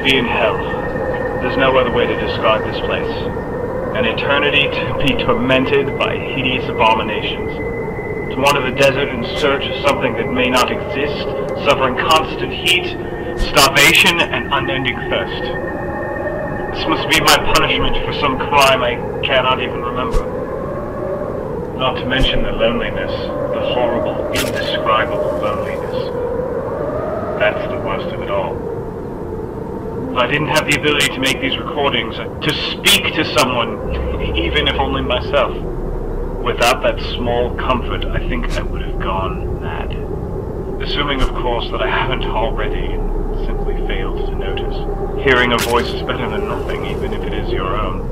be in hell. There's no other way to describe this place. An eternity to be tormented by hideous abominations. To wander the desert in search of something that may not exist, suffering constant heat, starvation, and unending thirst. This must be my punishment for some crime I cannot even remember. Not to mention the loneliness, the horrible, indescribable loneliness. That's the worst of it all. If I didn't have the ability to make these recordings, to speak to someone, even if only myself, without that small comfort, I think I would have gone mad. Assuming, of course, that I haven't already and simply failed to notice. Hearing a voice is better than nothing, even if it is your own.